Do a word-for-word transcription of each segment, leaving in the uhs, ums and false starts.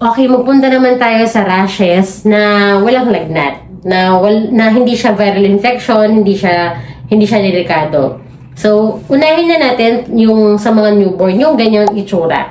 Okay, magpunta naman tayo sa rashes na walang lagnat. Na, wal, na hindi siya viral infection, hindi siya, hindi siya delikado. So, unahin na natin yung sa mga newborn, yung ganyang itsura.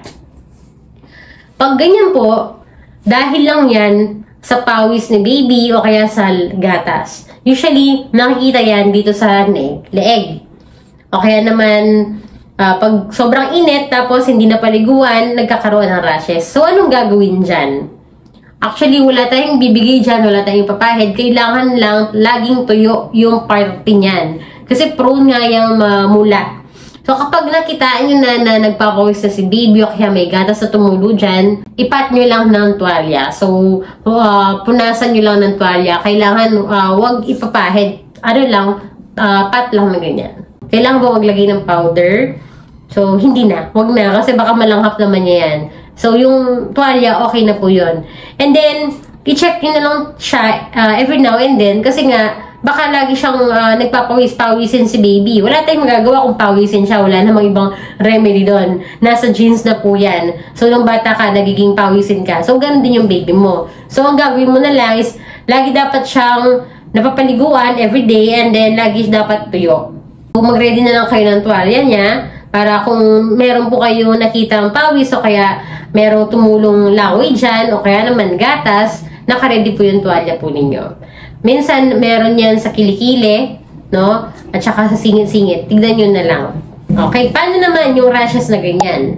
Pag ganyan po, dahil lang yan sa pawis ni baby o kaya sa gatas. Usually, nakikita yan dito sa leeg. O kaya naman, uh, pag sobrang init tapos hindi na paliguan, nagkakaroon ng rashes. So, anong gagawin dyan? Actually, wala tayong bibigay dyan, wala tayong papahid. Kailangan lang laging tuyo yung parte niyan. Kasi prone nga yung mamula. So, kapag nakitaan nyo na na nagpapawis na si baby o kaya may gatas na tumulo dyan, ipat nyo lang ng tuwalya. So, uh, punasan nyo lang ng tuwalya. Kailangan uh, wag ipapahid. Ano lang, uh, pat lang na ganyan. Kailangan ba wag lagay ng powder? So, hindi na. Wag na. Kasi baka malanghap naman niya yan. So, yung tuwalya, okay na po yun. And then, i-check nyo na lang siya uh, every now and then. Kasi nga, baka lagi siyang uh, nagpapawis-pawisin si baby. Wala tayong magagawa kung pawisin siya. Wala namang ibang remedy doon. Nasa genes na po yan. So, nung bata ka, nagiging pawisin ka. So, ganun din yung baby mo. So, ang gagawin mo na lang is, lagi dapat siyang napapaliguan everyday and then lagi dapat tuyo. So, mag-ready na lang kayo ng tuwalya niya para kung meron po kayo nakitang pawis o kaya merong tumulong langoy dyan o kaya naman gatas, naka-ready po yung tuwalya po ninyo. Minsan, meron yan sa kilikili, no? At saka sa singit-singit. Tignan nyo na lang. Okay, paano naman yung rashes na ganyan?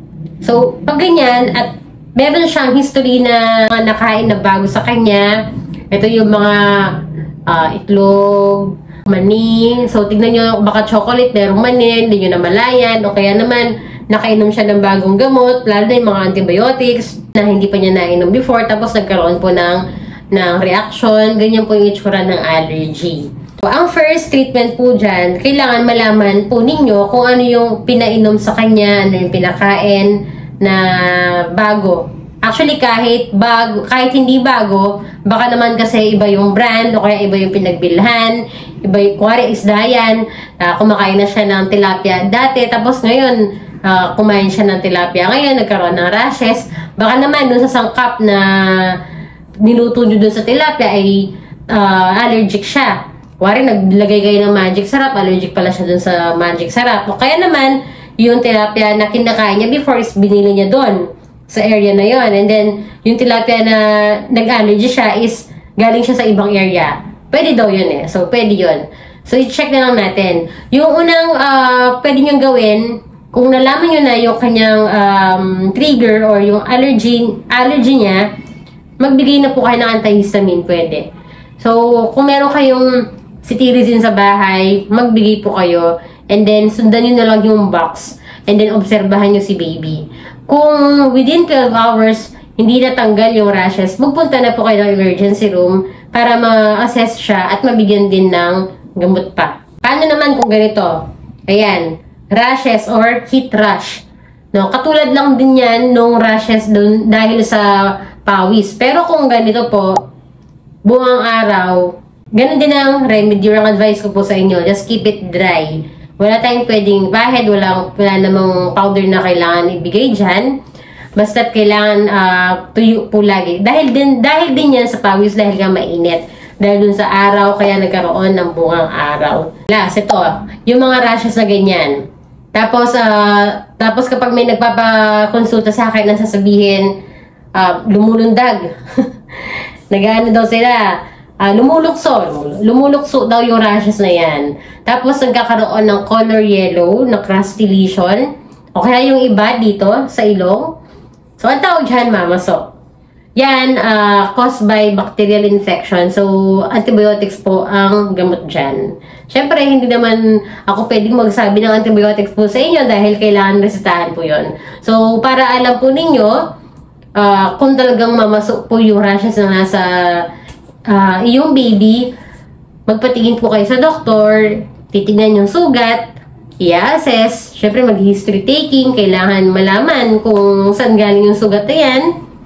So, pag ganyan, at meron siyang history na nakain na bago sa kanya, ito yung mga uh, itlog, mani. So, tignan nyo, baka chocolate, merong mani, hindi nyo namalayan, o kaya naman, nakainom siya ng bagong gamot, lalo na yung mga antibiotics na hindi pa niya nainom before, tapos nagkaroon po ng ng reaction, ganyan po yung itsura ng allergy. So, ang first treatment po dyan, kailangan malaman po ninyo kung ano yung pinainom sa kanya, ano yung pinakain na bago. Actually, kahit bago, kahit hindi bago, baka naman kasi iba yung brand o kaya iba yung pinagbilhan, iba yung, kuwari isda yan, uh, kumakain na siya ng tilapia dati, tapos ngayon, uh, kumain siya ng tilapia ngayon, nagkaroon ng rashes, baka naman dun sa sangkap na niluto nyo dun sa tilapia ay uh, allergic siya. Kuwari, naglagay kayo ng magic sarap, allergic pala siya dun sa magic sarap. O kaya naman, yung tilapia na kinakain niya before is binili niya dun sa area na yon. And then, yung tilapia na nag-allergy siya is galing siya sa ibang area. Pwede daw yun eh. So, pwede yun. So, i-check na lang natin. Yung unang uh, pwede nyo gawin, kung nalaman nyo na yung kanyang um, trigger or yung allergy, allergy niya, magbigay na po kayo ng antihistamine, pwede. So, kung meron kayong cetirizine sa bahay, magbigay po kayo. And then, sundan nyo na lang yung box. And then, obserbahan nyo si baby. Kung within twelve hours, hindi natanggal yung rashes, magpunta na po kayo ng emergency room para ma-assess siya at mabigyan din ng gamot pa. Paano naman kung ganito? Ayan, rashes or heat rash. No, katulad lang din yan nung rashes dun dahil sa pawis. Pero kung ganito po, buong araw, ganun din ang remedy. Yung advice ko po sa inyo, just keep it dry. Wala tayong pwedeng bahid, wala, wala namang powder na kailangan ibigay dyan. Basta't kailangan uh, tuyo po lagi. Dahil din, dahil din yan sa pawis, dahil nga mainit. Dahil dun sa araw, kaya nagkaroon ng bungang araw. Last, ito, yung mga rashes na ganyan. Tapos, uh, tapos kapag may nagpapakonsulta sa akin, nang sasabihin, Uh, lumulundag. Nag-ano daw sila. Uh, lumulukso. Lumulukso daw yung rashes na yan. Tapos nagkakaroon ng color yellow, na crusty lesion. O kaya yung iba dito sa ilong. So, ang tawag dyan, mamaso. Yan, uh, caused by bacterial infection. So, antibiotics po ang gamot dyan. Siyempre, hindi naman ako pwedeng magsabi ng antibiotics po sa inyo dahil kailangan resetahan po yon. So, para alam po ninyo, Uh, kung talagang mamasok po yung rashes na nasa uh, iyong baby, magpatingin po kayo sa doktor, titignan yung sugat, i-assess, syempre mag-history taking, kailangan malaman kung saan galing yung sugat na yan,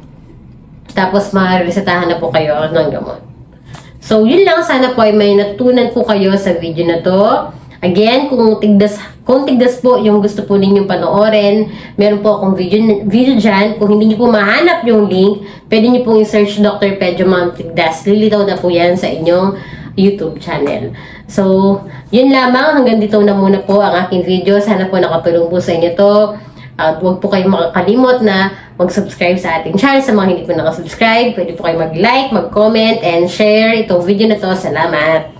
tapos ma-resetahan na po kayo ng gamot. So, yun lang, sana po ay may natutunan po kayo sa video na to. Again, kung tigdas, kung tigdas po yung gusto po ninyong panoorin, meron po akong video, video dyan. Kung hindi niyo po mahanap yung link, pwede niyo pong i-search Doctor Pedro Ma'am Tigdas. Lilitaw na po yan sa inyong YouTube channel. So, yun lamang. Hanggang dito na muna po ang aking video. Sana po nakatulong po sa inyo to. At huwag po kayong makakalimot na mag-subscribe sa ating channel. Sa mga hindi po nakasubscribe, pwede po kayo mag-like, mag-comment, and share itong video na to. Salamat!